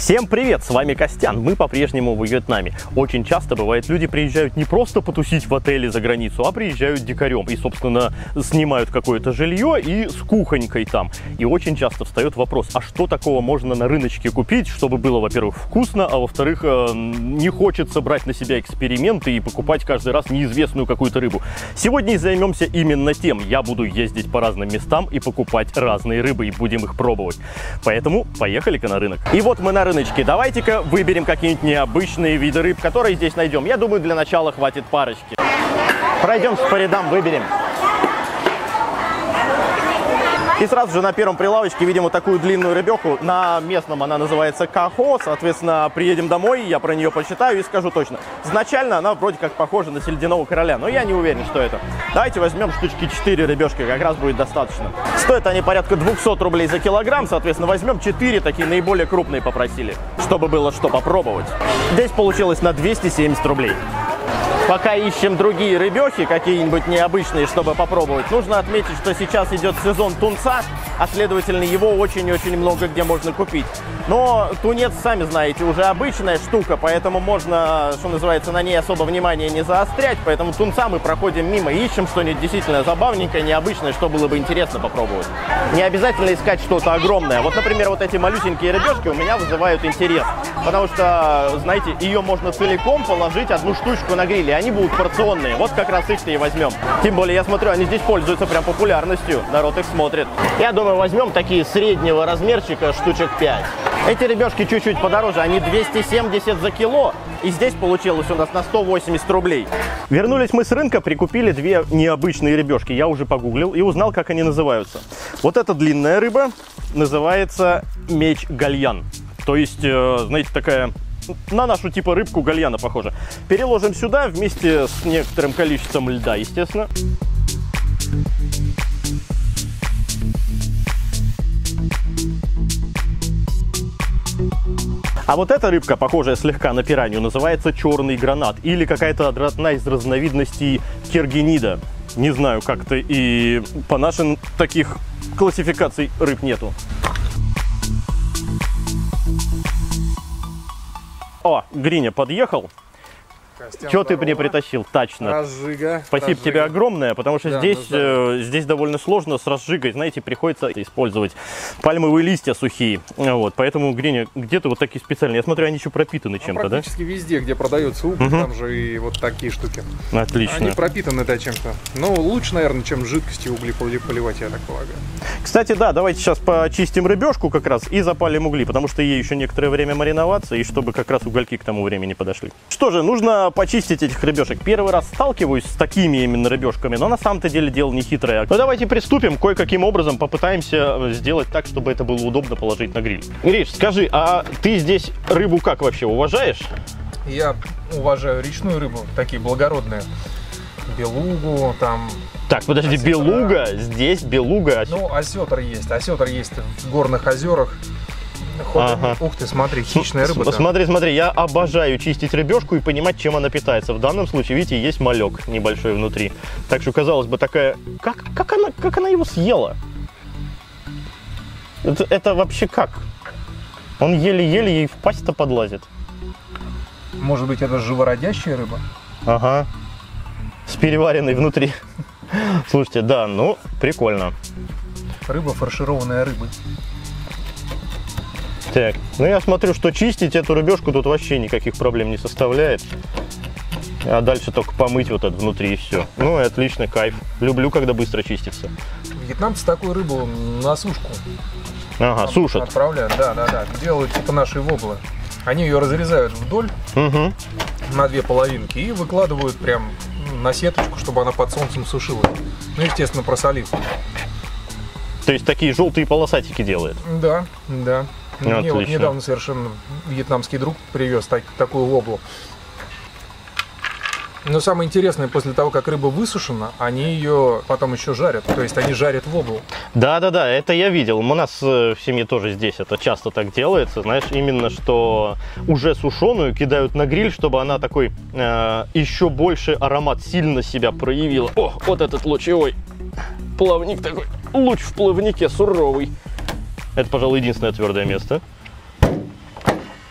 Всем привет, с вами Костян, мы по-прежнему в Вьетнаме. Очень часто бывает, люди приезжают не просто потусить в отеле за границу, а приезжают дикарем и, собственно, снимают какое-то жилье и с кухонькой там. И очень часто встает вопрос, а что такого можно на рыночке купить, чтобы было, во-первых, вкусно, а во-вторых, не хочется брать на себя эксперименты и покупать каждый раз неизвестную какую-то рыбу. Сегодня и займемся именно тем. Я буду ездить по разным местам и покупать разные рыбы, и будем их пробовать. Поэтому поехали-ка на рынок. И вот мы на рыночке. Давайте-ка выберем какие-нибудь необычные виды рыб, которые здесь найдем. Я думаю, для начала хватит парочки. Пройдемся по рядам, выберем. И сразу же на первом прилавочке видим вот такую длинную рыбеху. На местном она называется кахо. Соответственно, приедем домой, я про нее почитаю и скажу точно. Изначально она вроде как похожа на сельдяного короля, но я не уверен, что это. Давайте возьмем штучки 4 рыбешки, как раз будет достаточно. Стоят они порядка 200 рублей за килограмм, соответственно, возьмем 4, такие наиболее крупные попросили, чтобы было что попробовать. Здесь получилось на 270 рублей. Пока ищем другие рыбехи, какие-нибудь необычные, чтобы попробовать, нужно отметить, что сейчас идет сезон тунца, а следовательно его очень-очень много где можно купить. Но тунец, сами знаете, уже обычная штука, поэтому можно, что называется, на ней особо внимания не заострять, поэтому тунца мы проходим мимо, ищем что-нибудь действительно забавненькое, необычное, что было бы интересно попробовать. Не обязательно искать что-то огромное. Вот, например, вот эти малюсенькие рыбешки у меня вызывают интерес, потому что, знаете, ее можно целиком положить одну штучку на гриле, они будут порционные. Вот как раз их-то и возьмем. Тем более, я смотрю, они здесь пользуются прям популярностью, народ их смотрит. Я думаю, возьмем такие среднего размерчика, штучек 5. Эти рыбешки чуть-чуть подороже, они 270 за кило, и здесь получилось у нас на 180 рублей. Вернулись мы с рынка, прикупили две необычные рыбешки. Я уже погуглил и узнал, как они называются. Вот эта длинная рыба называется меч-гальян. То есть, знаете, такая на нашу типа рыбку гальяна похожа. Переложим сюда вместе с некоторым количеством льда, естественно. А вот эта рыбка, похожая слегка на пиранью, называется черный гранат или какая-то одна из разновидностей киргинида. Не знаю, как-то и по нашим таких классификаций рыб нету. О, Гриня подъехал. Что ты мне притащил? Точно. Разжига. Спасибо тебе огромное, потому что да, здесь довольно сложно с разжигой. Знаете, приходится использовать пальмовые листья сухие. Вот, поэтому, Гриня, где-то вот такие специальные. Я смотрю, они еще пропитаны чем-то, да? Практически везде, где продается уголь, там же и вот такие штуки. Отлично. Они пропитаны, да, чем-то. Но лучше, наверное, чем жидкостью угли поливать, я так полагаю. Кстати, да, давайте сейчас почистим рыбешку как раз и запалим угли, потому что ей еще некоторое время мариноваться, и чтобы как раз угольки к тому времени подошли. Что же, нужно почистить этих рыбешек. Первый раз сталкиваюсь с такими именно рыбешками, но на самом-то деле дело не хитрое. Ну давайте приступим, кое-каким образом попытаемся сделать так, чтобы это было удобно положить на гриль. Гриш, скажи, а ты здесь рыбу как вообще уважаешь? Я уважаю речную рыбу, такие благородные. Белугу, там... Так, подожди, осетра. Белуга? Здесь белуга? Ну, осетр есть в горных озерах. Ага. Ух ты, смотри, хищная рыба. Смотри, я обожаю чистить рыбешку и понимать, чем она питается. В данном случае, видите, есть малек небольшой внутри. Так что, казалось бы, такая... Как она его съела? Это вообще как? Он еле-еле ей в пасть-то подлазит. Может быть, это живородящая рыба? Ага. С переваренной внутри. Слушайте, да, ну, прикольно. Рыба, фаршированная рыбой. Так, ну я смотрю, что чистить эту рыбешку тут вообще никаких проблем не составляет. А дальше только помыть вот это внутри и все. Ну и отлично, кайф. Люблю, когда быстро чистится. Вьетнамцы такую рыбу на сушку. Ага, сушат. Отправляют, да. Делают типа наши воблы. Они ее разрезают вдоль на две половинки и выкладывают прям на сеточку, чтобы она под солнцем сушилась. Ну, естественно, просолив. То есть такие желтые полосатики делают? Да. Мне вот Отлично. недавно совершенно вьетнамский друг привез такую воблу. Но самое интересное, после того, как рыба высушена, они ее потом еще жарят. То есть они жарят воблу. Да, это я видел. У нас в семье тоже здесь это часто так делается. Знаешь, именно что уже сушеную кидают на гриль, чтобы она такой еще больше аромат сильно себя проявила. О, вот этот лучевой плавник такой. Луч в плавнике суровый. Это, пожалуй, единственное твердое место.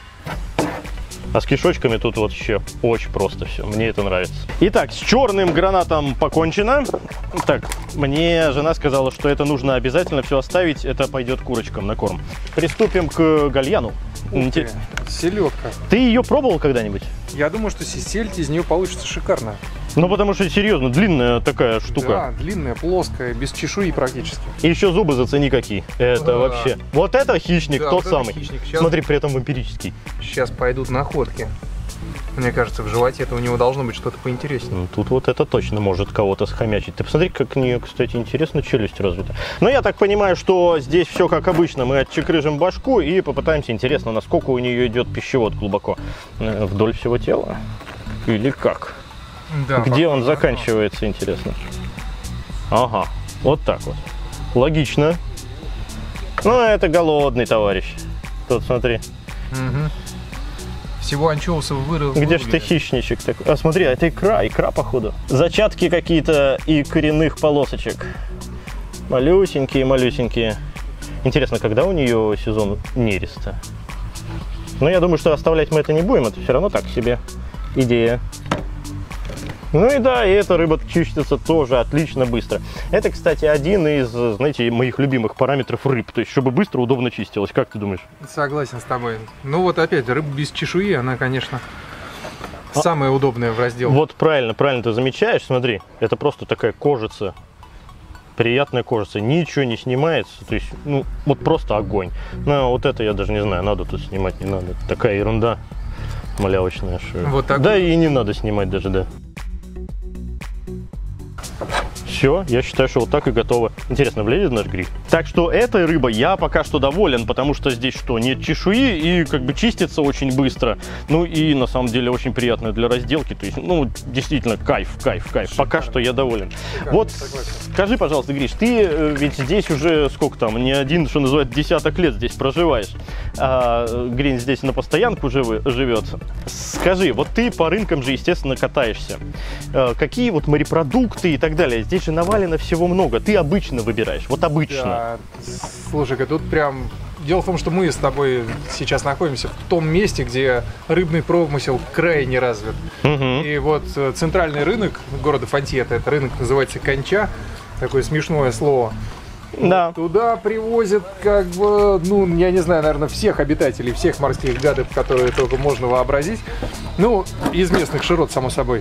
А с кишочками тут вот вообще очень просто все. Мне это нравится. Итак, с черным гранатом покончено. Так, мне жена сказала, что это нужно обязательно все оставить. Это пойдет курочкам на корм. Приступим к гальяну. Селедка. Ты ее пробовал когда-нибудь? Я думаю, что сельдь из нее получится шикарно. Ну, потому что, серьезно, длинная такая штука. Да, длинная, плоская, без чешуи практически. И еще зубы зацени какие. Это вообще. Вот это хищник, Да, тот вот это самый. хищник. Сейчас... Смотри, при этом вампирический. Сейчас пойдут находки. Мне кажется, в животе у него должно быть что-то поинтереснее. Ну, тут вот это точно может кого-то схомячить. Ты посмотри, как у нее, кстати, интересно челюсть развита. Но я так понимаю, что здесь все как обычно. Мы отчекрыжим башку и попытаемся, интересно, насколько у нее идет пищевод глубоко. Вдоль всего тела? Или как? Да, где он заканчивается, интересно? Ага, вот так вот. Логично. Ну, это голодный товарищ. Тут, смотри. Угу. Всего анчоусов вырыл. Где ж ты хищничек такой? А смотри, это икра, походу. Зачатки какие-то и коренных полосочек. Малюсенькие. Интересно, когда у нее сезон нереста? Но я думаю, что оставлять мы это не будем. Это все равно так себе идея. Ну и да, и эта рыба чистится тоже отлично быстро. Это, кстати, один из, знаете, моих любимых параметров рыб. То есть, чтобы быстро, удобно чистилось. Как ты думаешь? Согласен с тобой. Ну вот опять, рыба без чешуи, она, конечно, самая удобная в разделке. Вот правильно ты замечаешь. Смотри, это просто такая кожица. Приятная кожица. Ничего не снимается. То есть, ну, вот просто огонь. Ну, вот это я даже не знаю, надо тут снимать, не надо. Такая ерунда малявочная. Вот так. Да, и не надо снимать даже, да. Все, я считаю, что вот так и готово. Интересно, влезет наш гриль? Так что этой рыбой я пока что доволен, потому что здесь что, нет чешуи и как бы чистится очень быстро. Ну и на самом деле очень приятно для разделки. То есть, ну, действительно, кайф. Пока что я доволен. Вот, скажи, пожалуйста, Гриш, ты ведь здесь уже сколько там, не один, что называется, десяток лет здесь проживаешь. Грин здесь на постоянку живет. Скажи, вот ты по рынкам же, естественно, катаешься. Какие вот морепродукты и так далее? Здесь же навалено всего много. Ты обычно выбираешь, вот обычно. Да, слушай-ка, тут прям... Дело в том, что мы с тобой сейчас находимся в том месте, где рыбный промысел крайне развит. И вот центральный рынок города Фонтьета, это рынок называется Конча, такое смешное слово. Да. Вот туда привозят, как бы, ну, я не знаю, наверное, всех обитателей, всех морских гадов, которые только можно вообразить. Ну, из местных широт, само собой.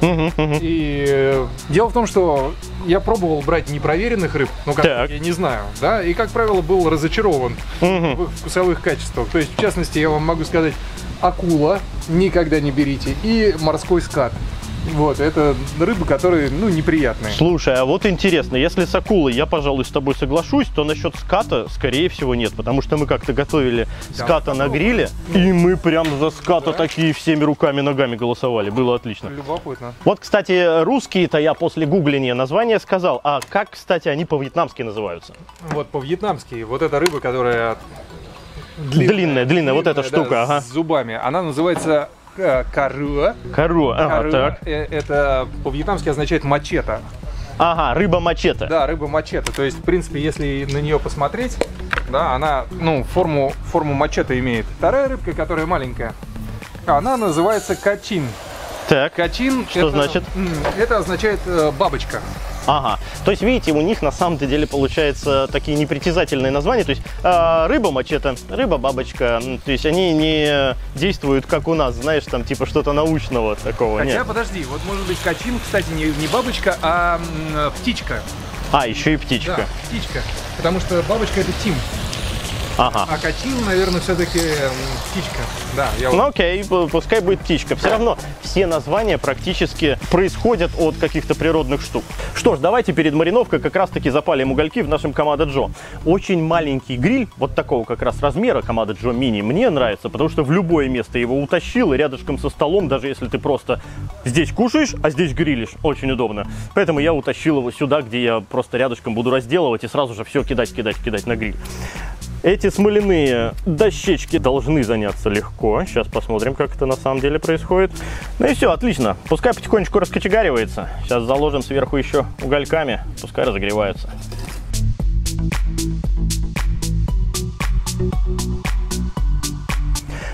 И дело в том, что я пробовал брать непроверенных рыб, ну, как я не знаю, да, и, как правило, был разочарован в их вкусовых качествах. То есть, в частности, я вам могу сказать, акула никогда не берите и морской скат. Вот, это рыбы, которые, ну, неприятные. Слушай, а вот интересно, если с акулой я, пожалуй, с тобой соглашусь, то насчет ската, скорее всего, нет. Потому что мы как-то готовили ската на гриле, и мы прям за ската такие всеми руками, ногами голосовали. Было отлично. Любопытно. Вот, кстати, русские-то я после гугления названия сказал. А как, кстати, они по-вьетнамски называются? Вот по-вьетнамски, вот эта рыба, которая... Длинная, вот эта штука, да, ага. С зубами. Она называется... Каруа. Ага, так. Это по-вьетнамски означает мачете. Ага, рыба мачете. Да, рыба мачете. То есть, в принципе, если на нее посмотреть, да, она, ну, форму мачете имеет. Вторая рыбка, которая маленькая, она называется качин. Так. Качин. Что значит? Это означает бабочка. Ага, то есть, видите, у них на самом-то деле получается такие непритязательные названия. То есть, рыба мачете, рыба бабочка. То есть, они не действуют, как у нас, знаешь, там типа что-то научного такого. Хотя, нет. подожди, вот может быть качин, кстати, не бабочка, а птичка. А, еще и птичка. Да, птичка. Потому что бабочка это тим. Ага. А качин, наверное, все-таки птичка. Да, Ну окей, пускай будет птичка. Все равно все названия практически происходят от каких-то природных штук. Что ж, давайте перед мариновкой как раз-таки запалим угольки в нашем Камадо Джо. Очень маленький гриль, вот такого как раз размера, Камадо Джо мини, мне нравится, потому что в любое место его утащил, и рядышком со столом, даже если ты просто здесь кушаешь, а здесь грилишь, очень удобно. Поэтому я утащил его сюда, где я просто рядышком буду разделывать и сразу же все кидать на гриль. Эти смоляные дощечки должны заняться легко. Сейчас посмотрим, как это на самом деле происходит. Ну и все, отлично. Пускай потихонечку раскочегаривается. Сейчас заложим сверху еще угольками. Пускай разогреваются.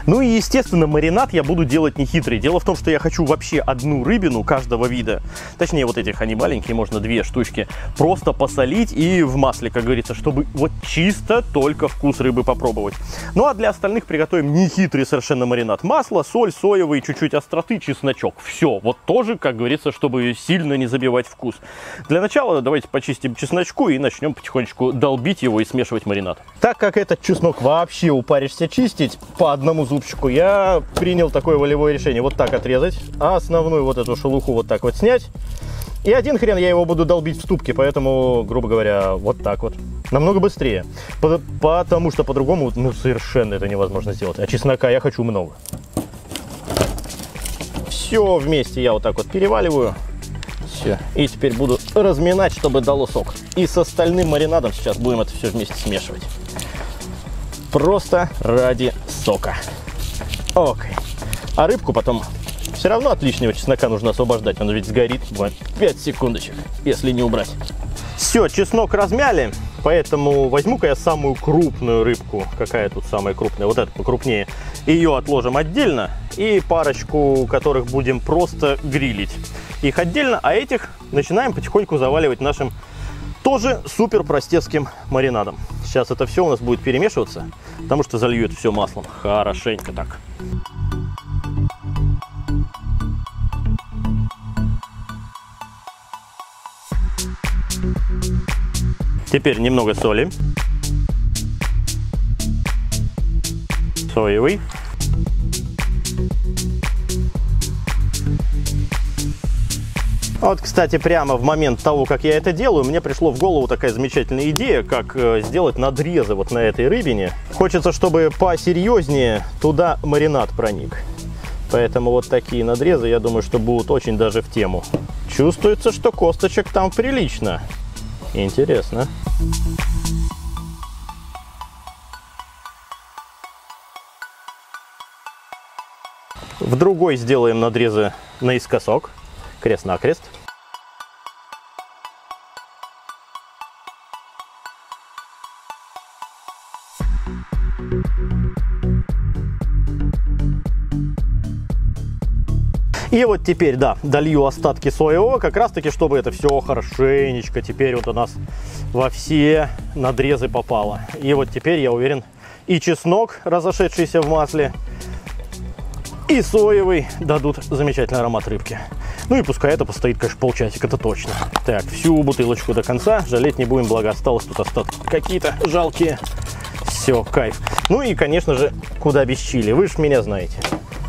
Ну и, естественно, маринад я буду делать не хитрый. Дело в том, что я хочу вообще одну рыбину каждого вида, точнее вот этих, они маленькие, можно 2 штучки, просто посолить и в масле, как говорится, чтобы вот чисто только вкус рыбы попробовать. Ну а для остальных приготовим не хитрый совершенно маринад. Масло, соль, соевый, чуть-чуть остроты, чесночок. Все, вот тоже, как говорится, чтобы сильно не забивать вкус. Для начала давайте почистим чесночку и начнем потихонечку долбить его и смешивать маринад. Так как этот чеснок вообще упаришься чистить по одному зубчику, я принял такое волевое решение. Вот так отрезать, а основную вот эту шелуху вот так вот снять. И один хрен я его буду долбить в ступке, поэтому, грубо говоря, вот так вот. Намного быстрее. Потому что по-другому, ну, совершенно это невозможно сделать. А чеснока я хочу много. Все вместе я вот так вот переваливаю. Все. И теперь буду разминать, чтобы дало сок. И с остальным маринадом сейчас будем это все вместе смешивать. Просто ради сока. Окей. А рыбку потом все равно от лишнего чеснока нужно освобождать. Он ведь сгорит. 5 секундочек, если не убрать. Все, чеснок размяли. Поэтому возьму-ка я самую крупную рыбку. Какая тут самая крупная? Вот эта покрупнее. Ее отложим отдельно. И парочку, которых будем просто грилить. Их отдельно, а этих начинаем потихоньку заваливать нашим тоже супер простецким маринадом. Сейчас это все у нас будет перемешиваться, потому что залью это все маслом. Хорошенько так. Теперь немного соли. Соевый. Вот, кстати, прямо в момент того, как я это делаю, мне пришло в голову такая замечательная идея, как сделать надрезы вот на этой рыбине. Хочется, чтобы посерьезнее туда маринад проник. Поэтому вот такие надрезы, я думаю, что будут очень даже в тему. Чувствуется, что косточек там прилично. Интересно. В другой сделаем надрезы наискосок. Крест-накрест. И вот теперь, да, долью остатки соевого, как раз таки, чтобы это все хорошенечко теперь вот у нас во все надрезы попало. И вот теперь, я уверен, и чеснок, разошедшийся в масле, и соевый дадут замечательный аромат рыбки. Ну и пускай это постоит, конечно, полчасика, это точно. Так, всю бутылочку до конца, жалеть не будем, благо осталось тут остатки какие-то жалкие. Все, кайф. Ну и, конечно же, куда без чили, вы же меня знаете.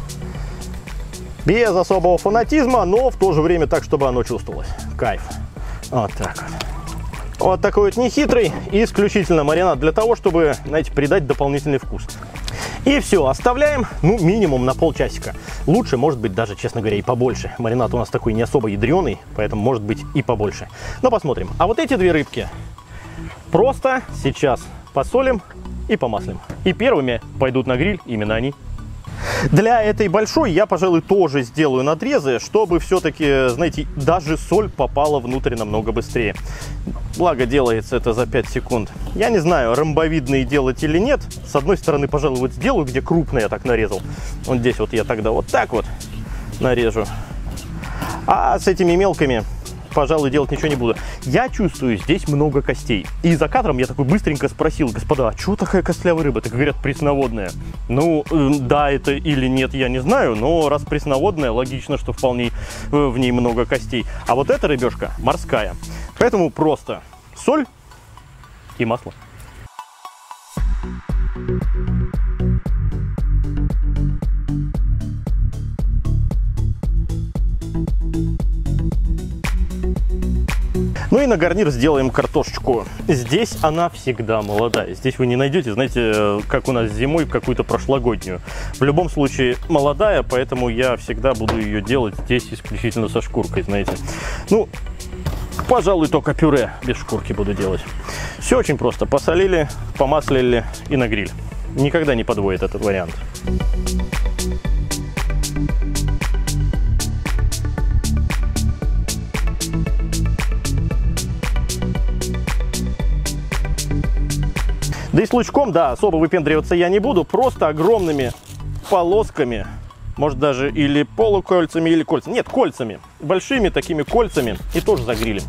Без особого фанатизма, но в то же время так, чтобы оно чувствовалось. Кайф. Вот так вот. Вот такой вот нехитрый и исключительно маринад для того, чтобы, знаете, придать дополнительный вкус. И все, оставляем, ну, минимум на полчасика. Лучше, может быть, даже, честно говоря, и побольше. Маринад у нас такой не особо ядреный, поэтому может быть и побольше. Но посмотрим. А вот эти 2 рыбки просто сейчас посолим и помаслим. И первыми пойдут на гриль именно они. Для этой большой я, пожалуй, тоже сделаю надрезы, чтобы все-таки, знаете, даже соль попала внутрь намного быстрее. Благо, делается это за 5 секунд. Я не знаю, ромбовидные делать или нет. С одной стороны, пожалуй, вот сделаю, где крупно я так нарезал. Вот здесь вот я тогда вот так вот нарежу. А с этими мелкими, пожалуй, делать ничего не буду. Я чувствую, здесь много костей. И за кадром я такой быстренько спросил: господа, а чего такая костлявая рыба? Так говорят, пресноводная. Ну, да, это или нет, я не знаю, но раз пресноводная, логично, что вполне в ней много костей. А вот эта рыбешка морская. Поэтому просто соль и масло. Ну и на гарнир сделаем картошечку. Здесь она всегда молодая. Здесь вы не найдете, знаете, как у нас зимой, какую-то прошлогоднюю. В любом случае молодая, поэтому я всегда буду ее делать здесь исключительно со шкуркой, знаете. Ну, пожалуй, только пюре без шкурки буду делать. Все очень просто. Посолили, помаслили и на гриль. Никогда не подводит этот вариант. Да и с лучком, да, особо выпендриваться я не буду. Просто огромными полосками, может даже или полукольцами, или кольцами. Нет, кольцами. Большими такими кольцами. И тоже загрилим.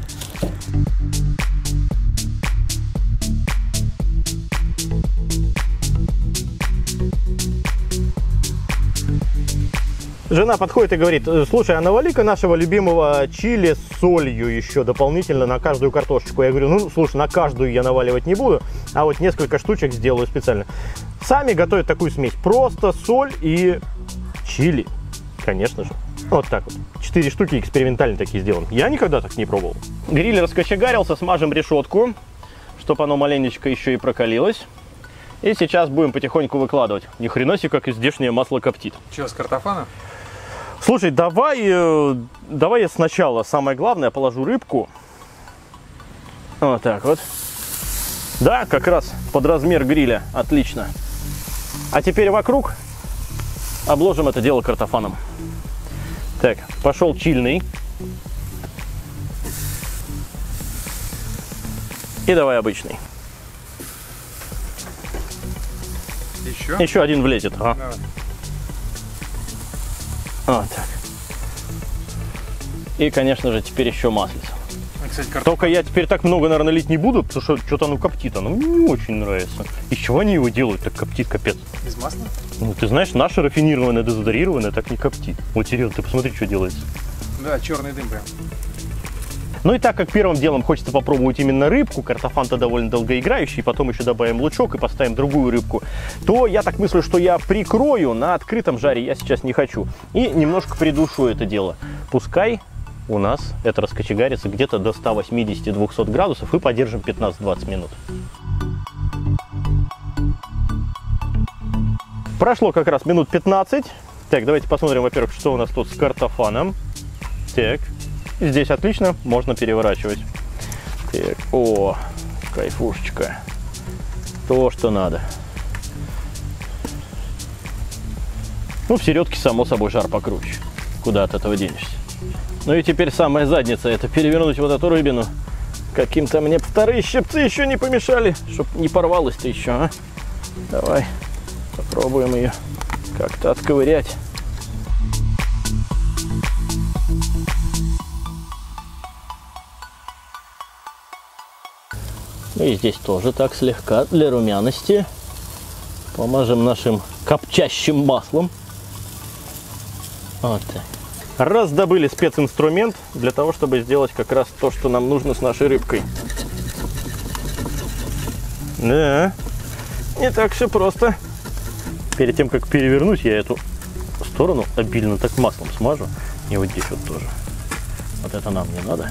Жена подходит и говорит: слушай, а навали-ка нашего любимого чили с солью еще дополнительно на каждую картошечку. Я говорю: ну, слушай, на каждую я наваливать не буду, а вот несколько штучек сделаю специально. Сами готовят такую смесь. Просто соль и чили, конечно же. Вот так вот. 4 штуки экспериментально такие сделаны. Я никогда так не пробовал. Гриль раскочегарился, смажем решетку, чтобы оно маленечко еще и прокалилось. И сейчас будем потихоньку выкладывать. Ни хрена себе, как и здешнее масло коптит. Че, с картофана? Слушай, давай я сначала, самое главное, положу рыбку. Вот так вот. Да, как раз под размер гриля. Отлично. А теперь вокруг обложим это дело картофаном. Так, пошел чильный. И давай обычный. Еще? Еще один влезет. Ага. Давай. Вот так. И, конечно же, теперь еще маслица. Кстати, Только я теперь так много, наверное, лить не буду, потому что что-то оно коптит. Оно мне не очень нравится. Из чего они его делают? Так коптит, капец. Из масла? Ну, ты знаешь, наше рафинированное, дезодорированное так не коптит. Вот серьезно, ты посмотри, что делается. Да, черный дым прям. Ну и так как первым делом хочется попробовать именно рыбку, картофан-то довольно долгоиграющий, потом еще добавим лучок и поставим другую рыбку, то я так мыслю, что я прикрою, на открытом жаре я сейчас не хочу. И немножко придушу это дело. Пускай у нас это раскочегарится где-то до 180-200 градусов и подержим 15-20 минут. Прошло как раз минут 15. Так, давайте посмотрим, во-первых, что у нас тут с картофаном. Так. Здесь отлично, можно переворачивать. Так, о, кайфушечка. То, что надо. Ну, в середке, само собой, жар покруче. Куда от этого денешься. Ну и теперь самая задница, это перевернуть вот эту рыбину. Каким-то мне вторые щипцы еще не помешали, чтоб не порвалось-то еще, а. Давай, попробуем ее как-то отковырять. И здесь тоже так слегка для румяности помажем нашим копчащим маслом. Вот так. Раздобыли специнструмент для того, чтобы сделать как раз то, что нам нужно с нашей рыбкой. Да, не так все просто. Перед тем, как перевернуть, я эту сторону обильно так маслом смажу. И вот здесь вот тоже. Вот это нам не надо.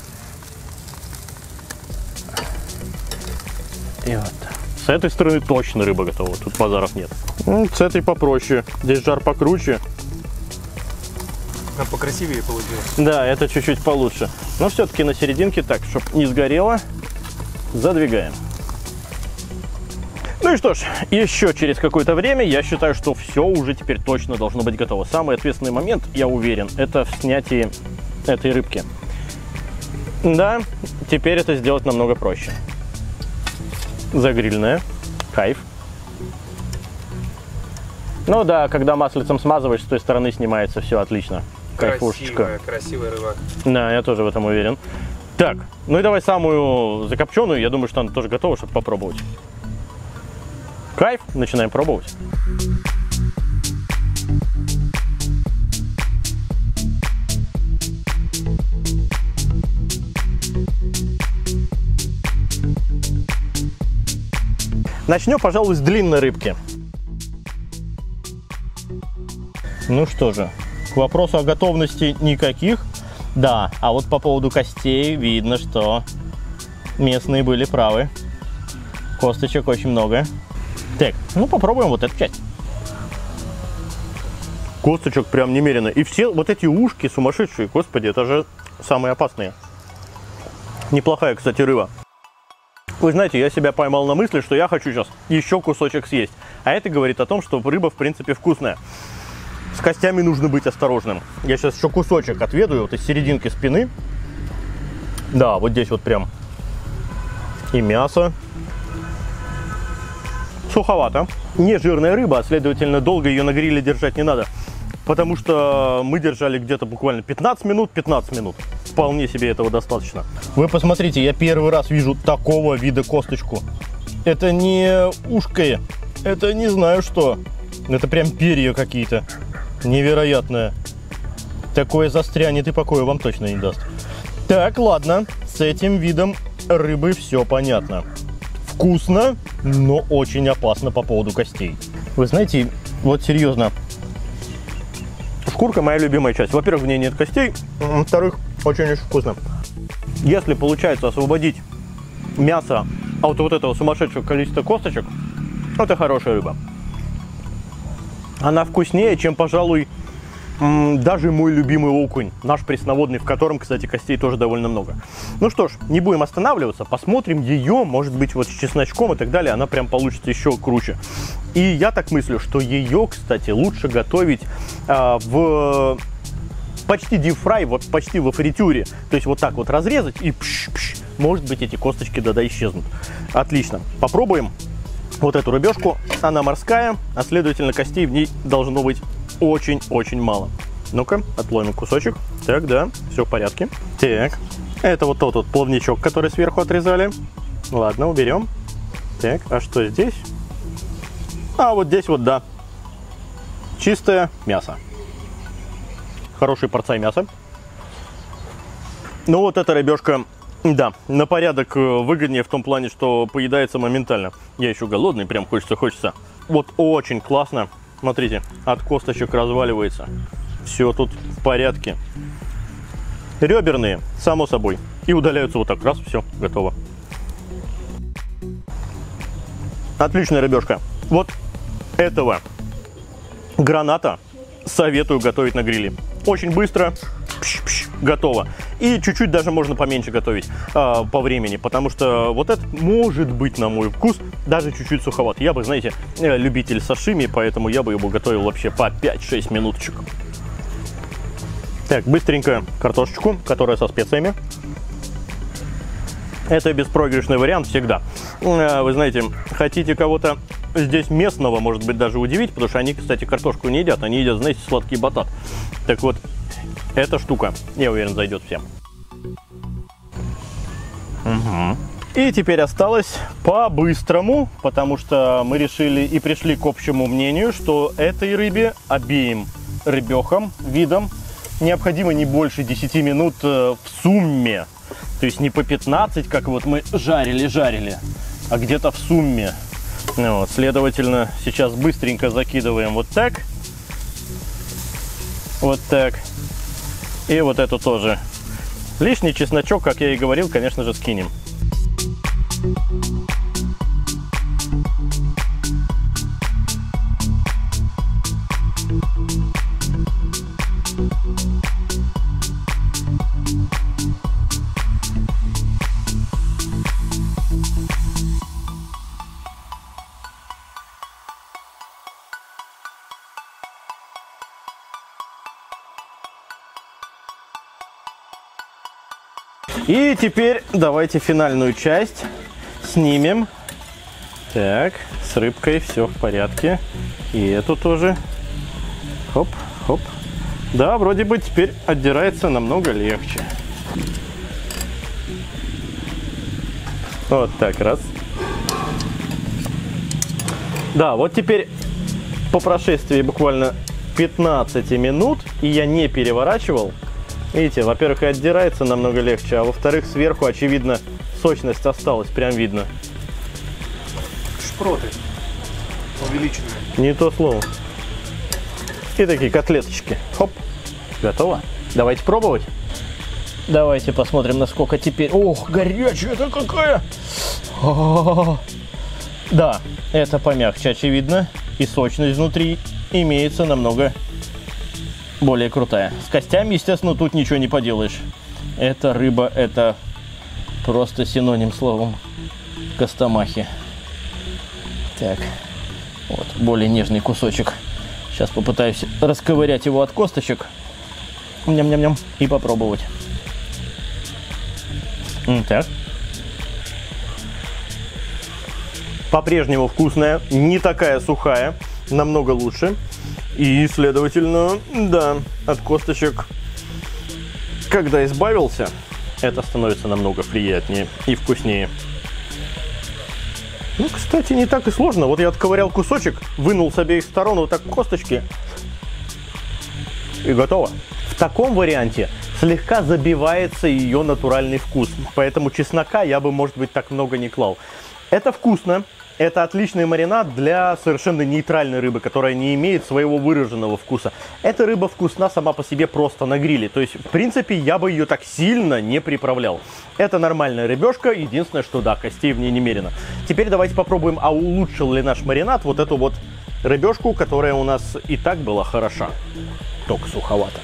И вот так. С этой стороны точно рыба готова, тут базаров нет. Ну, с этой попроще, здесь жар покруче. А покрасивее получилось. Да, это чуть-чуть получше. Но все-таки на серединке так, чтобы не сгорело, задвигаем. Ну и что ж, еще через какое-то время я считаю, что все уже теперь точно должно быть готово. Самый ответственный момент, я уверен, это в снятии этой рыбки. Да, теперь это сделать намного проще. Загрильная, кайф. Ну да, когда маслицем смазываешь, с той стороны снимается все отлично. Кайфушечка. Красивая рыба. Да, я тоже в этом уверен. Так, ну и давай самую закопченую, я думаю, что она тоже готова, чтобы попробовать. Кайф, начинаем пробовать. Начнем, пожалуй, с длинной рыбки. Ну что же, к вопросу о готовности никаких. Да, а вот по поводу костей видно, что местные были правы. Косточек очень много. Так, ну попробуем вот эту часть. Косточек прям немерено. И все вот эти ушки сумасшедшие, господи, это же самые опасные. Неплохая, кстати, рыба. Вы знаете, я себя поймал на мысли, что я хочу сейчас еще кусочек съесть. А это говорит о том, что рыба, в принципе, вкусная. С костями нужно быть осторожным. Я сейчас еще кусочек отведаю вот из серединки спины. Да, вот здесь вот прям и мясо. Суховато. Не жирная рыба, а следовательно, долго ее на гриле держать не надо. Потому что мы держали где-то буквально 15 минут. Вполне себе этого достаточно. Вы посмотрите, я первый раз вижу такого вида косточку. Это не ушко, это не знаю что. Это прям перья какие-то. Невероятное. Такое застрянет и покоя вам точно не даст. Так, ладно, с этим видом рыбы все понятно. Вкусно, но очень опасно по поводу костей. Вы знаете, вот серьезно, шкурка моя любимая часть. Во-первых, в ней нет костей, во-вторых, очень вкусно. Если получается освободить мясо от вот этого сумасшедшего количества косточек, это хорошая рыба. Она вкуснее, чем, пожалуй, даже мой любимый окунь, наш пресноводный, в котором, кстати, костей тоже довольно много. Ну что ж, не будем останавливаться, посмотрим ее, может быть, вот с чесночком и так далее, она прям получится еще круче. И я так мыслю, что ее, кстати, лучше готовить в почти deep-fry, вот почти во фритюре. То есть вот так вот разрезать и может быть, эти косточки да-да исчезнут. Отлично, попробуем вот эту рыбешку, она морская, а следовательно, костей в ней должно быть очень-очень мало. Ну-ка, отловим кусочек. Так, да, все в порядке. Так, это вот тот вот плавничок, который сверху отрезали. Ладно, уберем. Так, а что здесь? А вот здесь вот, да. Чистое мясо. Хорошая порция мяса. Ну вот эта рыбешка, да, на порядок выгоднее в том плане, что поедается моментально. Я еще голодный, прям хочется. Вот очень классно. Смотрите, от косточек разваливается. Все тут в порядке. Реберные, само собой. И удаляются вот так. Раз, все, готово. Отличная рыбешка. Вот этого граната советую готовить на гриле. Очень быстро. Готово. И чуть-чуть даже можно поменьше готовить по времени, потому что вот это может быть, на мой вкус, даже чуть-чуть суховат. Я бы, знаете, любитель сашими, поэтому я бы его готовил вообще по 5-6 минуточек. Так, быстренько картошечку, которая со специями. Это беспроигрышный вариант всегда. Вы знаете, хотите кого-то здесь местного, может быть, даже удивить, потому что они, кстати, картошку не едят, они едят, знаете, сладкий батат. Так вот, эта штука, я уверен, зайдет всем. Угу. И теперь осталось по-быстрому, потому что мы решили и пришли к общему мнению, что этой рыбе, обеим рыбехам, видам, необходимо не больше 10 минут в сумме. То есть не по 15, как вот мы жарили, а где-то в сумме. Вот, следовательно, сейчас быстренько закидываем вот так. Вот так. И вот эту тоже. Лишний чесночок, как я и говорил, конечно же, скинем. И теперь давайте финальную часть снимем. Так, с рыбкой все в порядке. И эту тоже. Хоп, хоп. Да, вроде бы теперь отдирается намного легче. Вот так, раз. Да, вот теперь по прошествии буквально 15 минут, и я не переворачивал, видите, во-первых, и отдирается намного легче, а во-вторых, сверху, очевидно, сочность осталась, прям видно. Шпроты увеличенные. Не то слово. И такие котлеточки. Хоп, готово. Давайте пробовать. Давайте посмотрим, насколько теперь... Ох, горячая-то какая! Да, это помягче, очевидно. И сочность внутри имеется намного более крутая. С костями, естественно, тут ничего не поделаешь. Эта рыба, это просто синоним словом костомахи. Так, вот, более нежный кусочек. Сейчас попытаюсь расковырять его от косточек. Ням-ням-ням. И попробовать. Так. по-прежнему вкусная, не такая сухая, намного лучше. И, следовательно, да, от косточек, когда избавился, это становится намного приятнее и вкуснее. Ну, кстати, не так и сложно. Вот я отковырял кусочек, вынул с обеих сторон вот так косточки. И готово. В таком варианте слегка забивается ее натуральный вкус. Поэтому чеснока я бы, может быть, так много не клал. Это вкусно. Это отличный маринад для совершенно нейтральной рыбы, которая не имеет своего выраженного вкуса. Эта рыба вкусна сама по себе просто на гриле. То есть, в принципе, я бы ее так сильно не приправлял. Это нормальная рыбешка. Единственное, что да, костей в ней немерено. Теперь давайте попробуем, а улучшил ли наш маринад вот эту вот рыбешку, которая у нас и так была хороша. Только суховато.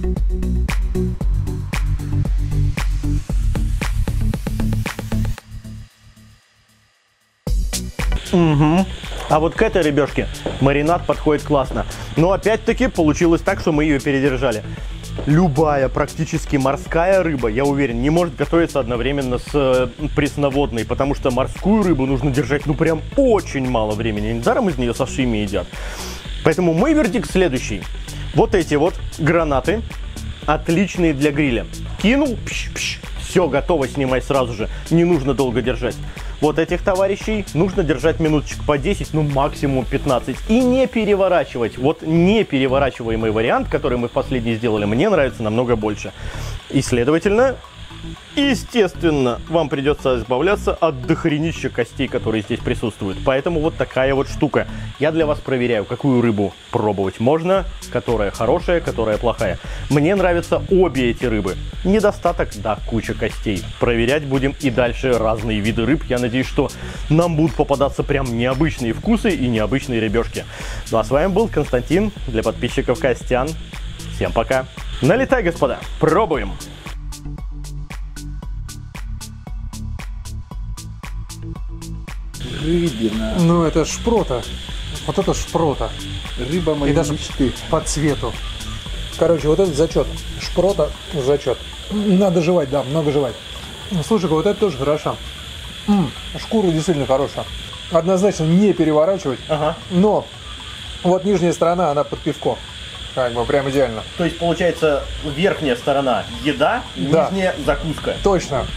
Угу. А вот к этой рыбешке маринад подходит классно. Но опять-таки получилось так, что мы ее передержали. Любая практически морская рыба, я уверен, не может готовиться одновременно с пресноводной, потому что морскую рыбу нужно держать, ну, прям очень мало времени. Недаром из нее сашими едят. Поэтому мой вердикт следующий. Вот эти вот гранаты отличные для гриля. Кинул, пш-пш, все, готово, снимай сразу же. Не нужно долго держать. Вот этих товарищей нужно держать минуточек по 10, ну максимум 15. И не переворачивать. Вот не переворачиваемый вариант, который мы в последний сделали, мне нравится намного больше. И, следовательно, естественно, вам придется избавляться от дохренища костей, которые здесь присутствуют. Поэтому вот такая вот штука. Я для вас проверяю, какую рыбу пробовать можно, которая хорошая, которая плохая. Мне нравятся обе эти рыбы. Недостаток, да, куча костей. Проверять будем и дальше разные виды рыб. Я надеюсь, что нам будут попадаться прям необычные вкусы и необычные рыбешки. Ну а с вами был Константин, для подписчиков Костян. Всем пока. Налетай, господа, пробуем! Рыбина. Ну, это шпрота. Вот это шпрота. Рыба моей И даже мечты. по цвету. Короче, вот этот зачет. Шпрота зачет. Надо жевать, да, много жевать. Слушай-ка, вот это тоже хорошо. Шкура действительно хорошая. Однозначно не переворачивать. Ага. Но вот нижняя сторона, она под пивко. Как бы прям идеально. То есть, получается, верхняя сторона еда, Да. нижняя закуска. Точно.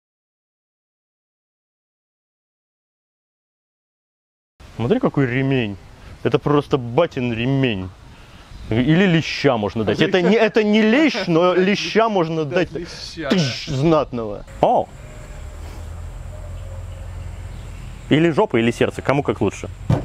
Смотри, какой ремень. Это просто батин ремень. Или леща можно дать. Это не лещ, но леща можно дать. Тыщ, знатного. О! Или жопа, или сердце. Кому как лучше.